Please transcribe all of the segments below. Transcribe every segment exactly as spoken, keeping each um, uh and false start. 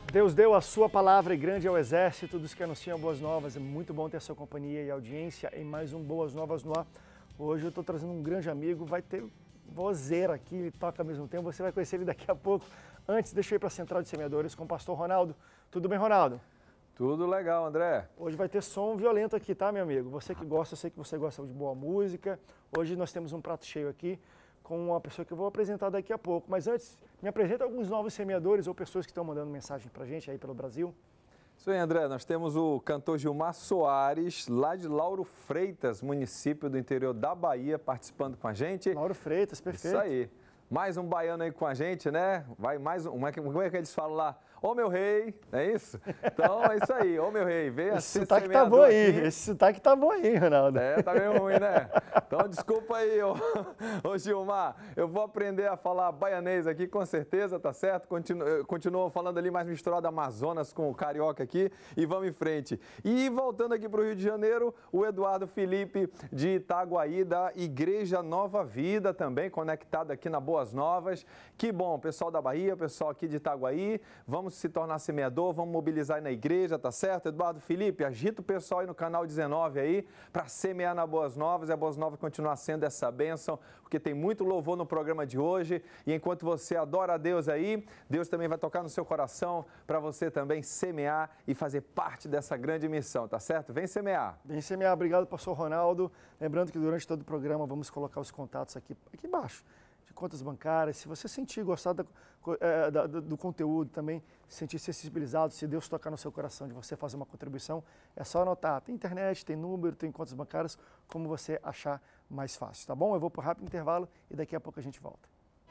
Deus deu a sua palavra e grande é o exército dos que anunciam boas novas. É muito bom ter a sua companhia e audiência em mais um Boas Novas no Ar. Hoje eu estou trazendo um grande amigo, vai ter vozeira aqui, ele toca ao mesmo tempo, você vai conhecer ele daqui a pouco. Antes, deixa eu ir para a Central de Semeadores com o pastor Ronaldo. Tudo bem, Ronaldo? Tudo legal, André. Hoje vai ter som violento aqui, tá, meu amigo? Você que gosta, eu sei que você gosta de boa música. Hoje nós temos um prato cheio aqui com uma pessoa que eu vou apresentar daqui a pouco. Mas antes, me apresenta alguns novos semeadores ou pessoas que estão mandando mensagem pra gente aí pelo Brasil. Isso aí, André. Nós temos o cantor Gilmar Soares, lá de Lauro Freitas, município do interior da Bahia, participando com a gente. Lauro Freitas, perfeito. Isso aí. Mais um baiano aí com a gente, né? Vai mais um. Como é que, como é que eles falam lá? Ô meu rei, é isso? Então é isso aí, ô meu rei, venha Esse ser sotaque tá bom aí, aqui. esse sotaque tá bom aí, Ronaldo. É, tá meio ruim, né? Então desculpa aí, ô, ô Gilmar, eu vou aprender a falar baianês aqui com certeza, tá certo? Continuo, continuo falando ali mais misturado Amazonas com o carioca aqui e vamos em frente. E voltando aqui para o Rio de Janeiro, o Eduardo Felipe de Itaguaí, da Igreja Nova Vida também, conectado aqui na Boas Novas. Que bom, pessoal da Bahia, pessoal aqui de Itaguaí, vamos se tornar semeador, vamos mobilizar aí na igreja, tá certo? Eduardo Felipe, agita o pessoal aí no canal dezenove aí para semear na Boas Novas e a Boas Novas continuar sendo essa bênção, porque tem muito louvor no programa de hoje e enquanto você adora a Deus aí, Deus também vai tocar no seu coração para você também semear e fazer parte dessa grande missão, tá certo? Vem semear. Vem semear, obrigado, pastor Ronaldo. Lembrando que durante todo o programa vamos colocar os contatos aqui, aqui embaixo. De contas bancárias, se você sentir, gostar da, é, da, do conteúdo também, sentir sensibilizado, se Deus tocar no seu coração de você fazer uma contribuição, é só anotar. Tem internet, tem número, tem contas bancárias, como você achar mais fácil, tá bom? Eu vou para um rápido intervalo e daqui a pouco a gente volta.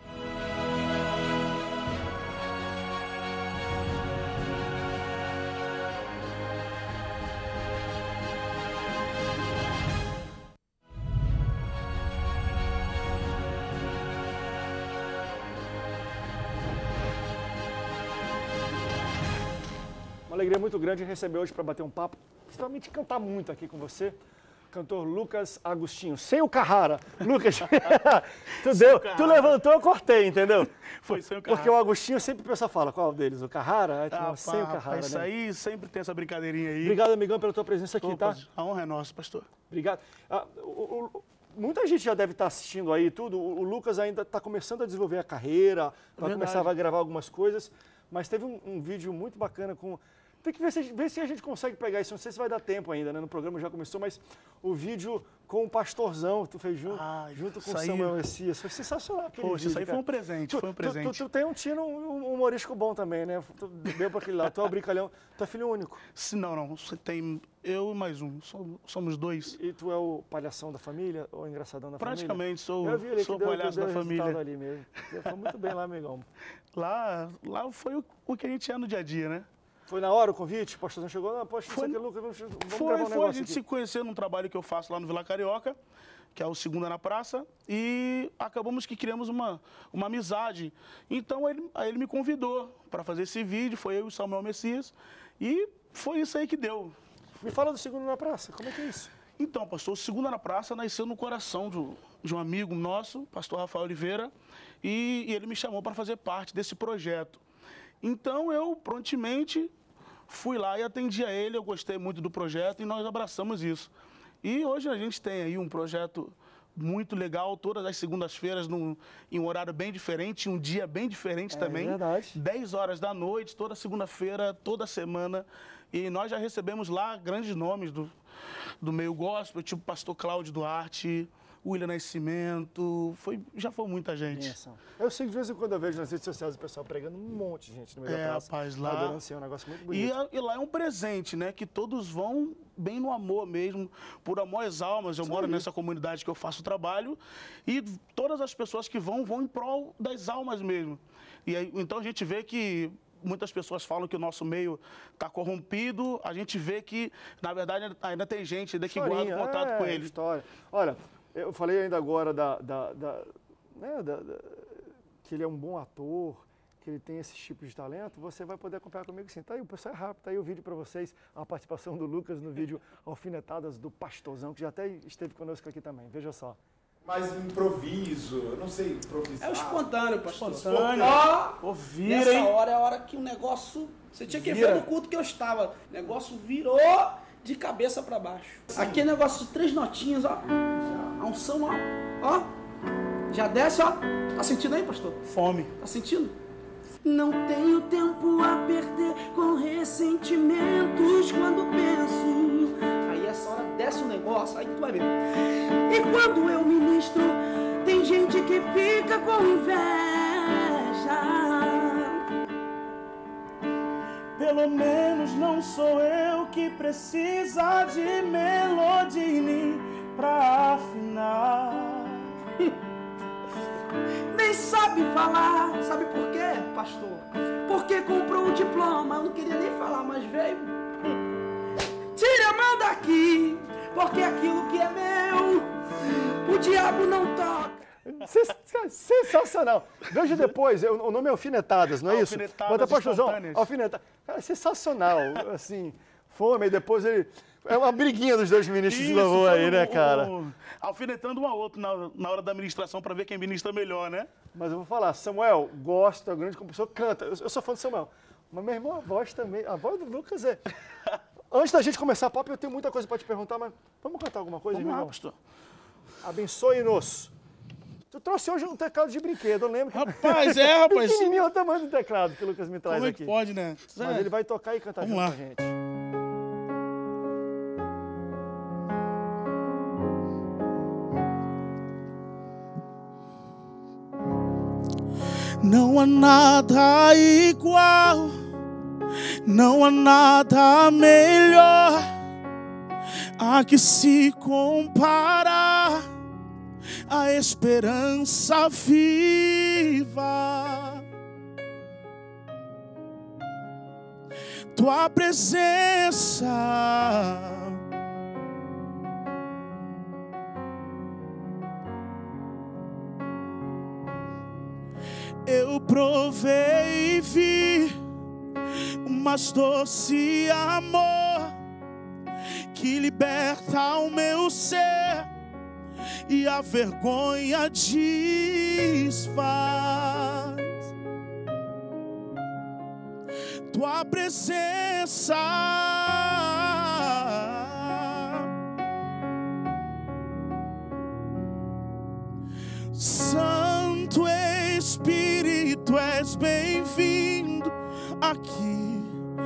Uma alegria muito grande receber hoje para bater um papo, principalmente cantar muito aqui com você, cantor Lucas Agostinho, sem o Carrara. Lucas, tu, deu, tu levantou, eu cortei, entendeu? Foi sem o Carrara. Porque o Agostinho sempre o pessoal fala, qual deles? O Carrara? É, Ah, sem pá, o Carrara, rapaz, né? isso aí sempre tem essa brincadeirinha aí. Obrigado, amigão, pela tua presença aqui, Opa, tá? a honra é nossa, pastor. Obrigado. Ah, o, o, muita gente já deve estar assistindo aí tudo. O, o Lucas ainda está começando a desenvolver a carreira, vai Verdade. começar a gravar algumas coisas, mas teve um, um vídeo muito bacana com... Tem que ver se, ver se a gente consegue pegar isso, não sei se vai dar tempo ainda, né? No programa já começou, mas o vídeo com o pastorzão que tu fez junto, Ah, junto com o isso aí- Samuel Messias, foi sensacional aquele Poxa, vídeo, isso aí foi cara. um presente, Tu- foi um tu- presente. Tu, tu tem um tino um humorístico bom também, né? Tu deu para aquele lado, tu é o brincalhão, tu é filho único. Se não, não, você tem eu e mais um, somos, somos dois. E tu é o palhação da família ou o engraçadão da família? Praticamente sou, Eu vi ali sou que o deu, palhaço deu da resultado família. ali mesmo. Foi muito bem lá, amigão. Lá, lá foi o, o que a gente é no dia a dia, né? Foi na hora o convite? O pastorzão chegou, não, poxa, Foi- isso aqui, Lucas, vamos, vamos Foi, gravar um foi, a negócio gente aqui. se conheceu num trabalho que eu faço lá no Vila Carioca, que é o Segunda na Praça, e acabamos que criamos uma, uma amizade. Então ele, aí ele me convidou para fazer esse vídeo, foi eu e o Samuel Messias, e foi isso aí que deu. Me fala do Segundo na Praça, como é que é isso? Então, pastor, o Segunda na Praça nasceu no coração do, de um amigo nosso, pastor Rafael Oliveira, e, e ele me chamou para fazer parte desse projeto. Então eu prontamente fui lá e atendi a ele, eu gostei muito do projeto e nós abraçamos isso. E hoje a gente tem aí um projeto muito legal, todas as segundas-feiras num- em um horário bem diferente, um dia bem diferente É também. verdade. dez horas da noite, toda segunda-feira, toda semana. E nós já recebemos lá grandes nomes do, do meio gospel, tipo pastor Cláudio Duarte, William Nascimento, foi, já foi muita gente. Benção. Eu sei que de vez em quando eu vejo nas redes sociais o pessoal pregando um monte de gente no meio É, da praça. rapaz, lá- Adorando, assim, é um negócio muito E, bonito. a- e lá é um presente, né? Que todos vão bem no amor mesmo, por amor às almas. Eu Isso moro aí. nessa comunidade que eu faço trabalho e todas as pessoas que vão, vão em prol das almas mesmo. E aí, então a gente vê que muitas pessoas falam que o nosso meio está corrompido, a gente vê que, na verdade, ainda tem gente ainda que guarda Historinha, contato é, com ele. História. Olha, eu falei ainda agora da, da, da, né, da- da- que ele é um bom ator, que ele tem esses tipos de talento, você vai poder acompanhar comigo sim. Tá aí, o pessoal é rápido, tá aí o vídeo para vocês, a participação do Lucas no vídeo Alfinetadas do Pastorzão, que já até esteve conosco aqui também. Veja só. Mais improviso, eu não sei, improvisar. É o espontâneo, pastor. Espontâneo. Ó, Pô, vira, nessa hein? hora é a hora que o negócio... Você tinha que Vira. ver no culto que eu estava. O negócio virou de cabeça pra baixo. Aqui é negócio de três notinhas, ó. A unção, ó. Ó. Já desce, ó. Tá sentindo aí, pastor? Fome. Tá sentindo? Não tenho tempo a perder com ressentimentos quando penso. Aí essa hora desce o negócio, aí tu vai ver. E quando eu ministro, tem gente que fica com inveja. Pelo menos não sou eu que precisa de melodini pra afinar. Nem sabe falar. Sabe por quê, pastor? Porque comprou um diploma. Eu não queria nem falar, mas veio. Tira, manda aqui. Porque aquilo que é meu, o diabo não toca. Sensacional. Veja depois, eu- o nome é Alfinetadas, não é isso? Alfinetadas Bota pastorzão, espontâneas. alfineta. Cara, sensacional. Assim, fome, e depois ele... É uma briguinha dos dois ministros de louvor foi aí, o- né, o- cara? o- alfinetando um ao outro na, na hora da ministração pra ver quem ministra melhor, né? Mas eu vou falar, Samuel gosta, é um grande compositor, canta. Eu, eu sou fã do Samuel. Mas, meu irmão, a voz também, a voz do Lucas é... Antes da gente começar a papo, eu tenho muita coisa para te perguntar, mas vamos cantar alguma coisa, Vamos meu lá, irmão? pastor. Abençoe-nos. Tu trouxe hoje um teclado de brinquedo, eu lembro que... Rapaz, é, rapaz. Pequenininho é o tamanho do teclado que o Lucas me traz Como é aqui. que pode, né? Mas É. ele vai tocar e cantar Vamos junto lá. com a gente. Não há nada igual, não há nada melhor a que se comparar a esperança viva. Tua presença eu provei e vi o mais doce amor que liberta o meu ser e a vergonha desfaz. Tua presença Santo Espírito, és bem-vindo aqui.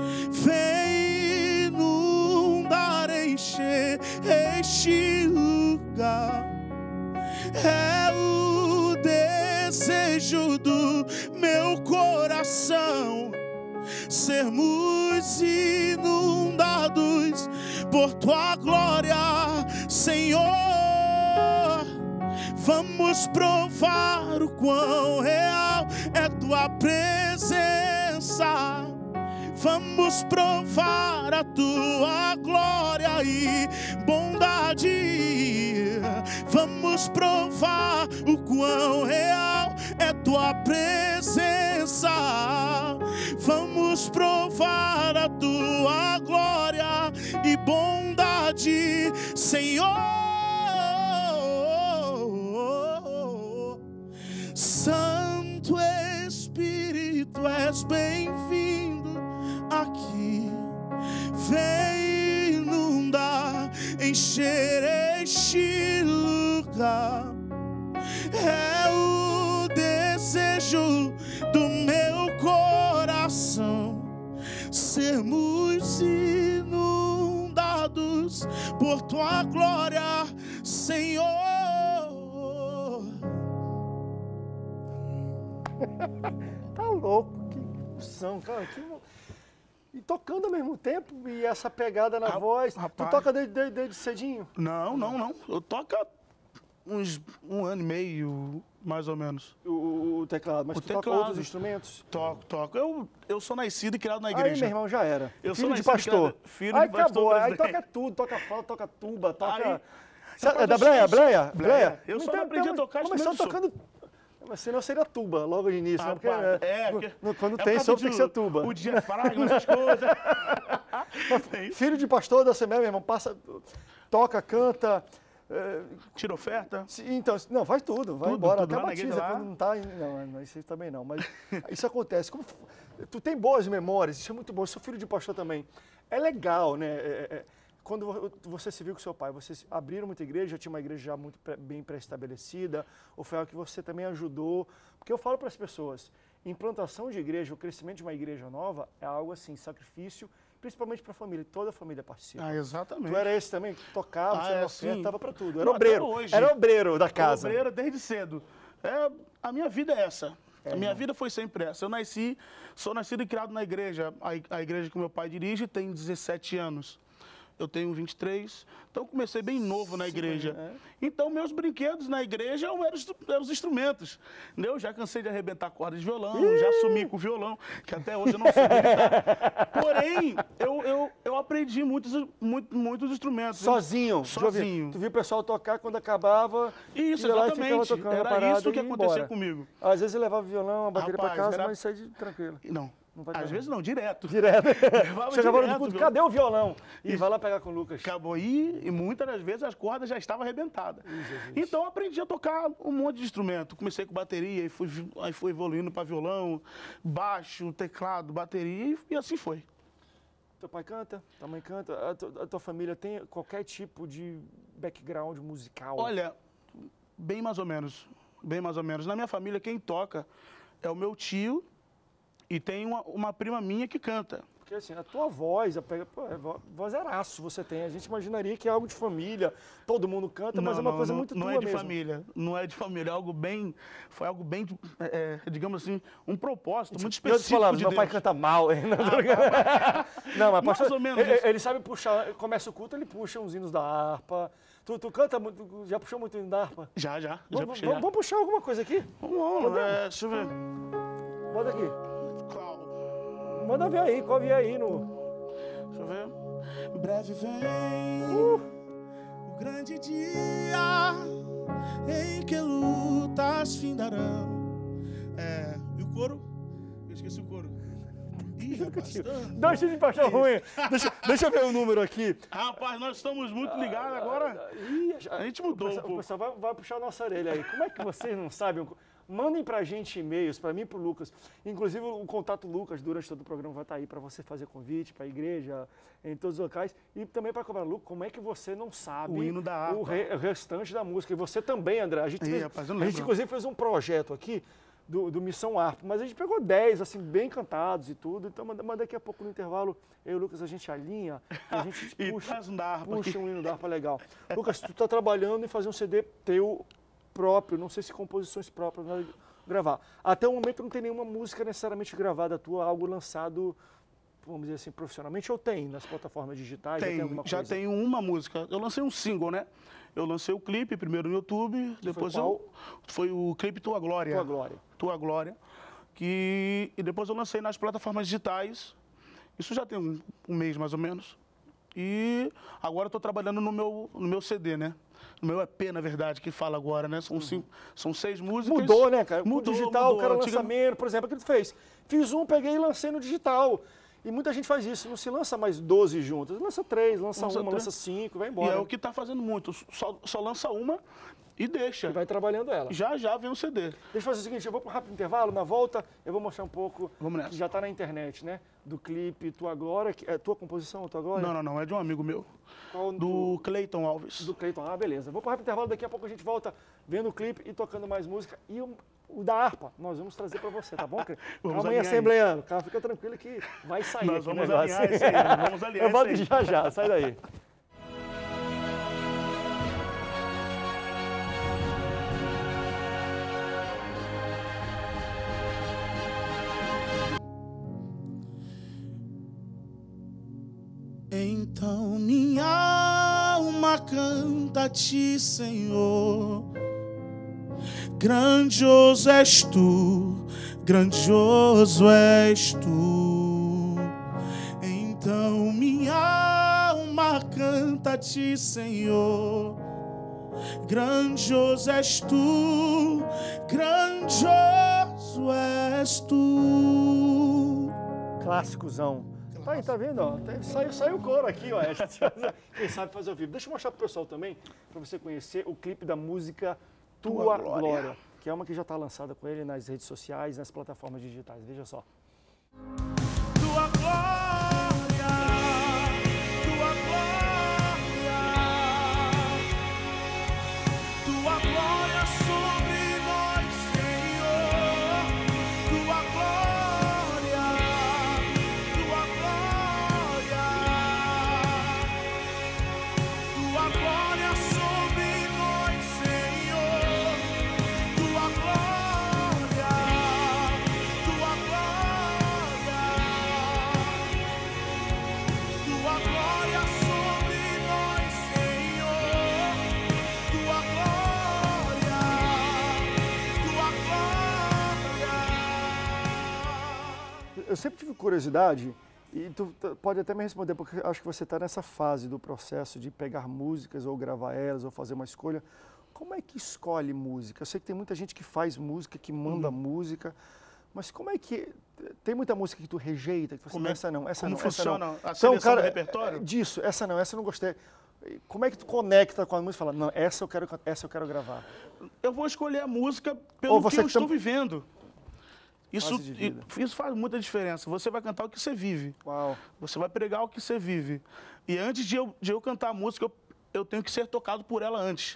Vem inundar, encher este lugar. É o desejo do meu coração sermos inundados por tua glória, Senhor. Vamos provar o quão real é tua presença. Vamos provar a tua glória e bondade. Vamos provar o quão real é tua presença. Vamos provar a tua glória e bondade, Senhor. Santo Espírito, és bem-vindo aqui. Vem inundar, encher este lugar. É o desejo do meu coração sermos inundados por tua glória, Senhor. Tá louco, que emoção, cara. Que... E tocando ao mesmo tempo, e essa pegada na Ah, voz. rapaz. Tu toca desde, desde, desde cedinho? Não, não, não. Eu toco há uns um ano e meio, mais ou menos. O, o- o teclado, mas O tu toca teclado. outros instrumentos? Toco, toco. Eu, eu sou nascido e criado na Aí, igreja. meu irmão, já era. Eu sou filho de nascido e pastor. criado- filho aí de pastor acabou, aí presidente. toca tudo, toca flauta, toca tuba, toca... Aí, Sa- pra é da vocês- Bleia, Bleia? Bleia. Eu só Então- não aprendi a então, tocar Começou instrumento tocando... Mas senão seria tuba, logo de início, né? Porque, Rapaz, né, é, no- porque- no- quando é tem por causa sopro tem de que ser tuba. O diafragma, essas coisas. É isso. Filho de pastor da Assembleia, meu irmão, passa, toca, canta, É, Tira oferta? se- então, não, faz tudo, vai Tudo, embora, tudo, até lá na igreja, batiza lá. quando não tá, não, não, isso aí também não, mas isso acontece. Como, tu tem boas memórias, isso é muito bom, eu sou filho de pastor também. É legal, né? É, é, quando vo- você se viu com seu pai, vocês abriram muita igreja, já tinha uma igreja já muito pré- bem pré-estabelecida, ou foi algo que você também ajudou? Porque eu falo para as pessoas, implantação de igreja, o crescimento de uma igreja nova é algo assim, sacrifício, principalmente para a família, toda a família participa. Ah, exatamente. Tu era esse também, que tocava, Ah, tinha é, uma oferta, sim. tava para tudo, era Não, até obreiro, hoje. era obreiro da casa. Obreiro desde cedo. É, a minha vida é essa. a minha vida foi sempre essa. Eu nasci, sou nascido e criado na igreja. A, i- a igreja que meu pai dirige tem dezessete anos. Eu tenho vinte e três, então comecei bem novo na igreja. é. Então, meus brinquedos na igreja eram, os- eram os instrumentos. Eu já cansei de arrebentar cordas de violão, já sumi com o violão, que até hoje eu não sei brincar. Porém, eu, eu, eu aprendi muitos, muito, muitos instrumentos. Sozinho, Sozinho. Tu viu o pessoal tocar quando acabava, Isso, ia lá e ficava exatamente. tocando a Era parada isso que e ia acontecia embora. comigo. Às vezes eu levava violão, a bateria pra Rapaz, casa, era- mas saía de tranquilo. Não, Não vai às pegar. vezes não, direto. Direto. Levava Chegava no direto, culto, viu? cadê o violão? E vai lá pegar com o Lucas. Acabou aí e muitas das vezes as cordas já estavam arrebentadas. Então eu aprendi a tocar um monte de instrumento. Comecei com bateria, e fui, vi- aí fui evoluindo para violão, baixo, teclado, bateria e, e assim foi. Teu pai canta, tua mãe canta, a, tu- a tua família tem qualquer tipo de background musical? Olha, bem mais ou menos, bem mais ou menos. Na minha família quem toca é o meu tio e tem uma, uma prima minha que canta. Porque assim, a tua voz, a pega, pô, é vo- vozeraço você tem. A gente imaginaria que é algo de família, todo mundo canta, mas é uma coisa não, muito não tua é de mesmo. família, não é de família, é algo bem, foi algo bem, é, é, digamos assim, um propósito muito Em outras específico palavras, de meu pai Deus. canta mal. hein? Não, mas Mais pastor, ou menos ele, isso. ele sabe puxar, começa o culto, ele puxa uns hinos da harpa. Tu, tu canta muito, já puxou muito hino da harpa? Já, já, já Vamos, puxei. vamos- já. vamos puxar alguma coisa aqui? Vamos, vamos, é, deixa eu ver. Manda aqui. Qual? Manda ver aí, qual vier aí no... Deixa eu ver. Breve vem o grande dia em que lutas findarão. É, e o coro? Eu esqueci o coro. Ih, rapaz. Deixa de paixão ruim. Deixa, deixa eu ver o número aqui. Rapaz, nós estamos muito ligados agora. Ih, A gente mudou O um pessoal, o pouco. pessoal vai, vai puxar a nossa orelha aí. Como é que vocês não sabem? Mandem pra gente e-mails, pra mim e pro Lucas. Inclusive o contato Lucas durante todo o programa vai estar aí para você fazer convite para a igreja, em todos os locais. E também para cobrar, Lucas, como é que você não sabe O hino da harpa. o, re- o restante da música? E você também, André. A gente, Ih, fez, rapaz, eu não a gente lembro. inclusive fez um projeto aqui do, do Missão Harpa, mas a gente pegou dez, assim, bem cantados e tudo. Então, mas mas daqui a pouco no intervalo, eu e o Lucas, a gente alinha, a gente E puxa, traz um da harpa puxa aqui. um hino da harpa legal. Lucas, tu tá trabalhando em fazer um C D teu próprio, não sei se composições próprias, nada de gravar. Até o momento não tem nenhuma música necessariamente gravada tua, algo lançado, vamos dizer assim, profissionalmente, ou tem nas plataformas digitais? já tem Tem, alguma já coisa? tenho uma música. Eu lancei um single, né? Eu lancei o clipe primeiro no YouTube, depois qual? eu foi o clipe Tua Glória. Tua Glória. Tua Glória. Que e depois eu lancei nas plataformas digitais. Isso já tem um, um mês mais ou menos. E agora eu estou trabalhando no meu no meu C D, né? No meu E P, na verdade, que fala agora, né? São cinco, são seis músicas. Mudou, né, cara? Mudou, o digital, mudou. o cara Antiga- lançamento, por exemplo, o que tu fez? Fiz um, peguei e lancei no digital. E muita gente faz isso, não se lança mais doze juntas. Lança três, lança Lança uma, três. lança cinco, vai E embora. é o que está fazendo muito. Só, só lança uma e deixa. E vai trabalhando ela. Já já vem o C D. Deixa eu fazer o seguinte, eu vou para um rápido intervalo, na volta eu vou mostrar um pouco, Vamos nessa. que já está na internet, né? Do clipe Tua Glória, que é tua composição ou Tua Glória? Não, não, não. É de um amigo meu. Qual Do Cleiton Alves. Do Cleiton. Ah, beleza. Vou para um rápido intervalo, daqui a pouco a gente volta vendo o clipe e tocando mais música. E o, o da harpa, nós vamos trazer para você, tá bom, Cleiton? Vamos Calma aí, alinhar assembleano. Calma, fica tranquilo que vai sair Nós aqui o vamos negócio. alinhar isso aí, vamos alinhar Eu volto isso aí. já já, sai daí. Então minha alma canta a ti, Senhor. Grandioso és tu, grandioso és tu. Então minha alma canta a ti, Senhor. Grandioso és tu, grandioso és tu. Clássicozão. Tá aí, tá vendo? Ó, saiu, saiu o coro aqui, ó. Quem sabe fazer ao vivo. Deixa eu mostrar pro pessoal também, para você conhecer o clipe da música Tua, Tua Glória. Glória, que é uma que já está lançada com ele nas redes sociais, nas plataformas digitais. Veja só. Tua glória, tua glória, tua glória sobre nós, Senhor. Tua glória, tua glória, tua glória sobre nós, Senhor. Tua glória, tua glória, tua glória sobre nós, Senhor. Tua glória, tua glória. Eu sempre tive curiosidade, e tu tu pode até me responder, porque acho que você está nessa fase do processo de pegar músicas ou gravar elas ou fazer uma escolha. Como é que escolhe música? Eu sei que tem muita gente que faz música, que manda Uhum. música, mas como é que... Tem muita música que tu rejeita, que tu fala Como assim, é- essa não, essa como não, funciona essa não. a seleção do repertório? é, Disso, essa não, essa eu não gostei. Como é que tu conecta com a música e fala, não, essa eu quero, essa eu quero gravar? Eu vou escolher a música pelo Ou você que eu que tam- estou vivendo. Isso, Fase de vida. isso faz muita diferença. Você vai cantar o que você vive. Uau. Você vai pregar o que você vive. E antes de eu, de eu cantar a música, eu, eu tenho que ser tocado por ela antes.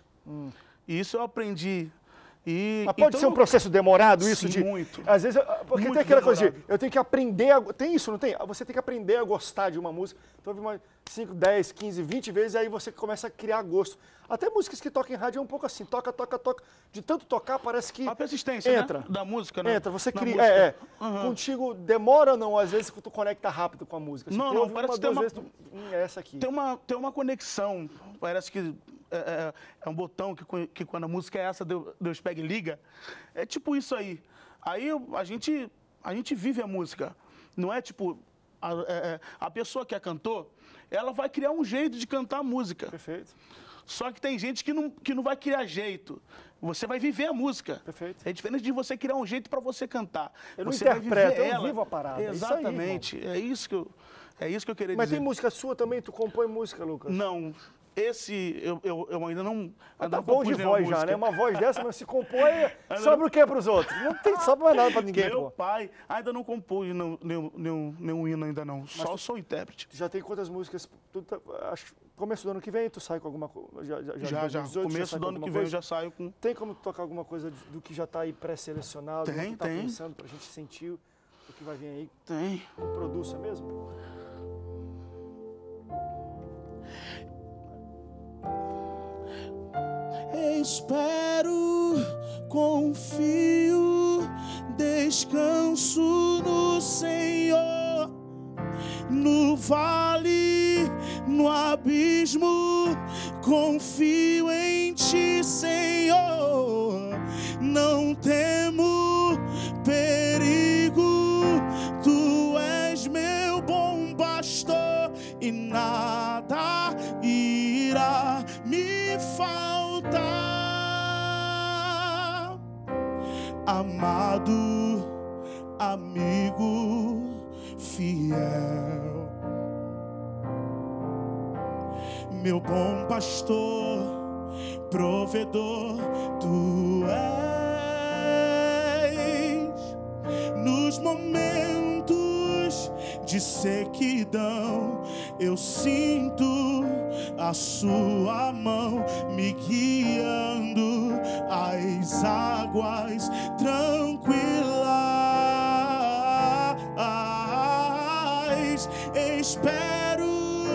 E isso eu aprendi. E, Mas pode então ser um eu- processo demorado isso Sim, de... muito. Às vezes, porque Muito tem aquela coisa de, demorado. eu tenho que aprender, a, tem isso, não tem? Você tem que aprender a gostar de uma música. Então, ouve uma cinco, dez, quinze, vinte vezes, aí você começa a criar gosto. Até músicas que tocam em rádio é um pouco assim, toca, toca, toca. De tanto tocar, parece que A persistência, entra. né? Da música, né? Entra, você Na cria, música. é, é. Aham. Contigo demora ou não, às vezes, que tu conecta rápido com a música. Assim, Não, tu não, ouve parece uma, que tem duas uma- vezes, tu, hum, é essa aqui. Tem uma, tem uma conexão. Parece que é, é- é um botão que, co- que quando a música é essa, Deus, Deus pega e liga. É tipo isso aí. Aí eu- a gente, a gente vive a música. Não é tipo... A, é- é- a pessoa que a cantou, ela vai criar um jeito de cantar a música. Perfeito. Só que tem gente que não, que não vai criar jeito. Você vai viver a música. Perfeito. É diferente de você criar um jeito para você cantar. Eu não você vai interpreto, viver eu ela. vivo a parada. É isso aí, Exatamente. É isso que eu, é isso que eu queria Mas dizer. tem música sua também? Tu compõe música, Lucas? Não. Esse eu, eu, eu ainda não. Mas Ainda tá não bom de compus nenhuma voz já, música. né? Uma voz dessa, mas se compõe, sobra o que pros outros? Não tem, sobra mais nada pra ninguém, Meu pô. pai ainda não compôs nenhum, nenhum, nenhum, nenhum hino ainda não. Só sou intérprete. Tu já tem quantas músicas? Tu tá- acho que começo do ano que vem tu sai com alguma coisa? Já, já, Já, já. dois mil e dezoito, Começo sai do com ano que alguma vem eu coisa? já saio com. Tem como tu tocar alguma coisa do do que já tá aí pré-selecionado? Tem, que tu tá tem. pensando pra gente sentir o que vai vir aí? Tem. Tu produz é mesmo? Espero, confio, descanso no Senhor. No vale, no abismo, confio em Ti, Senhor. Não temo perigo, Tu és meu bom pastor e nada irá me faltar. Amado amigo fiel, meu bom pastor, provedor, tu és. Nos momentos de sequidão, eu sinto a sua mão me guiando às águas tranquilas. Espero,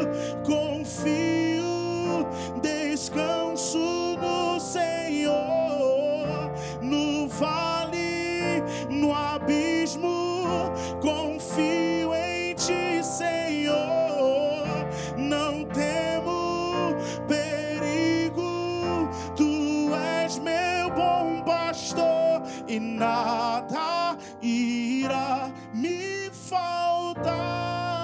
confio, descanso no Senhor. No vale, no abismo, confio em Ti, Senhor. Não temo perigo, Tu és meu bom pastor e nada irá me faltar.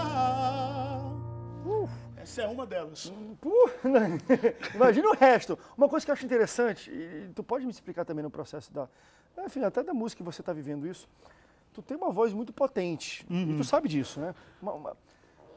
Essa é uma delas. Pô, né? Imagina o resto. Uma coisa que eu acho interessante, e tu pode me explicar também no processo da... Enfim, até da música que você está vivendo isso. Tu tem uma voz muito potente. E tu sabe disso, né? Uma- uma-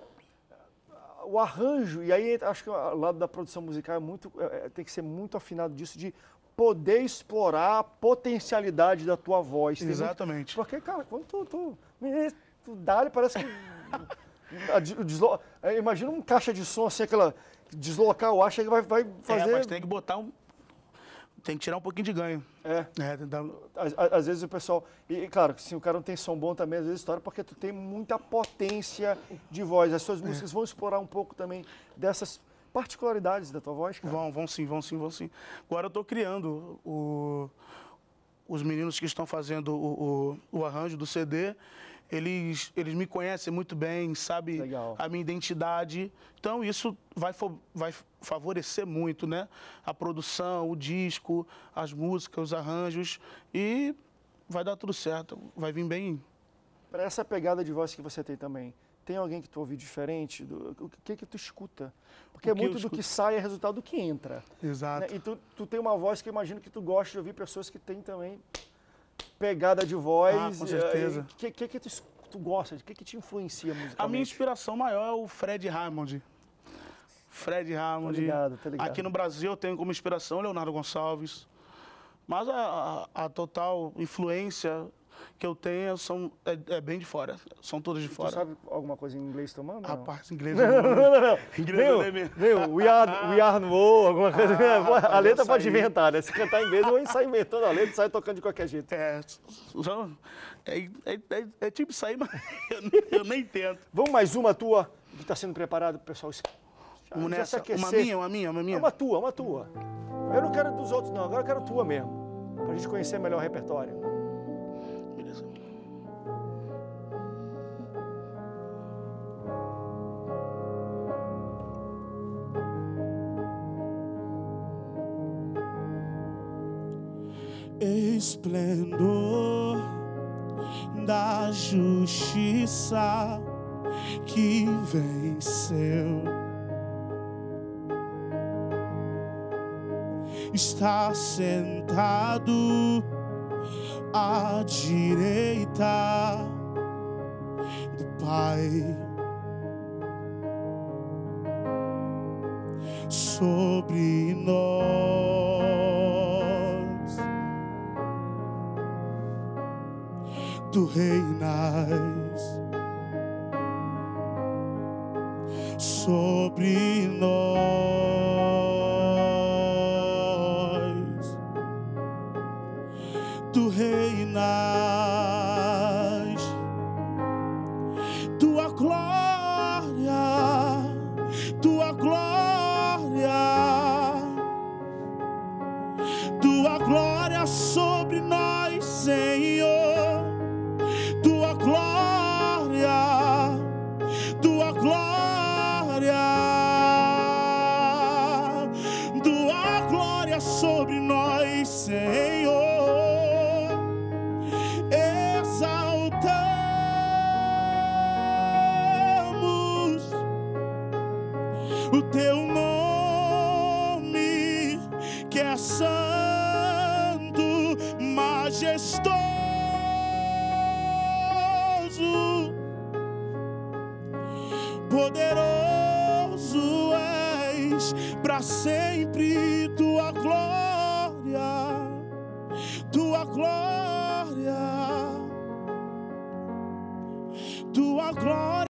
o arranjo, e aí acho que o lado da produção musical é muito, é, tem que ser muito afinado disso, de poder explorar a potencialidade da tua voz. Tem Exatamente. Muito, porque, cara, quando tu, tu, tu dá, parece que... a, deslo, imagina um caixa de som assim, aquela... deslocar o ar, chega vai, vai fazer... É, mas tem que botar um... Tem que tirar um pouquinho de ganho. É. é tentar... às, às vezes o pessoal... E, claro, se o cara não tem som bom também, às vezes história, porque tu tem muita potência de voz. As suas músicas é. vão explorar um pouco também dessas particularidades da tua voz, cara? Vão, vão sim, vão sim, vão sim. Agora eu tô criando o... Os meninos que estão fazendo o, o, o arranjo do C D, eles, eles me conhecem muito bem, sabem a minha identidade. Então, isso vai, vai favorecer muito, né? A produção, o disco, as músicas, os arranjos. E vai dar tudo certo, vai vir bem. Para essa pegada de voz que você tem também, tem alguém que tu ouve diferente? Do, o que que tu escuta? Porque muito do que sai é resultado do que entra. Exato. Né? E tu, tu tem uma voz que eu imagino que tu gosta de ouvir pessoas que têm também pegada de voz. Ah, com certeza. O que, que, que tu, tu gosta? O que, que te influencia musicalmente? A minha inspiração maior é o Fred Hammond. Fred Hammond. Tô ligado, tô ligado. Aqui no Brasil eu tenho como inspiração o Leonardo Gonçalves. Mas a, a, a total influência que eu tenho são, é, é bem de fora. São todas de tu fora. Tu sabe alguma coisa em inglês tomando? Rapaz, inglês não, não, não, não, não. Inglês Meu, meu, we are, we are no war, alguma coisa. Ah, a letra pode inventar, né? Se cantar em inglês, eu saio inventando a letra e saio tocando de qualquer jeito. É, é, é, é, é tipo isso aí, mas eu, eu nem tento. Vamos mais uma tua, que está sendo preparado pro pessoal já, uma, já nessa, se aquecer. Uma minha, uma minha, uma minha? Uma tua, uma tua. Eu não quero dos outros, não. Agora eu quero tua mesmo. Pra gente conhecer melhor o repertório. Beleza. Esplendor da justiça que venceu, está sentado à direita do Pai. Sobre nós tu reinas, sobre nós tu reinas, tua glória, tua glória, tua glória sobre nós, Senhor, tua glória, tua glória, tua glória sobre nós, Senhor. Exaltamos o teu nome, que é santo, majestoso, poderoso és para sempre, tua glória, tua glória, tua glória.